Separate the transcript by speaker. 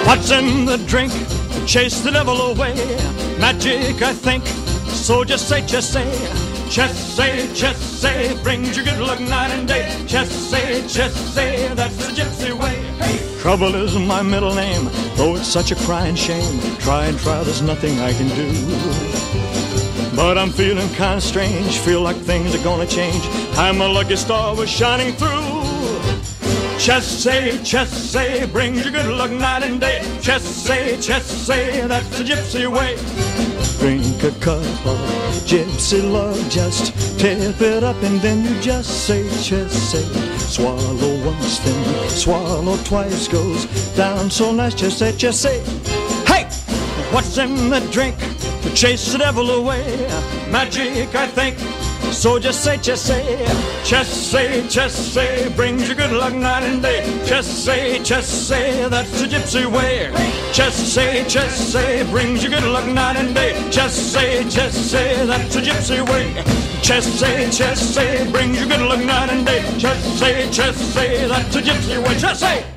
Speaker 1: What's in the drink to chase the devil away? Magic, I think. So just say, Chess-say, brings you good luck night and day. Chess-say, that's the gypsy way. Hey! Trouble is my middle name, though it's such a crying shame. Try and try, there's nothing I can do. But I'm feeling kinda strange, feel like things are gonna change. I'm a lucky star was shining through. Chess-say, brings you good luck night and day. Chess-say, that's the gypsy way. Drink a cup of gypsy love, just tip it up and then you just say, Chess-say. Swallow once, then swallow twice, goes down so nice, Chess-say. Hey! What's in the drink to chase the devil away? Magic, I think. So just say, Chess-say, brings you good luck night and day. Chess-say, that's the gypsy way. Chess-say, brings you good luck night and day. Chess-say, that's the gypsy way. Chess-say, brings you good luck night and day. Chess-say, that's the gypsy way. Chess-say.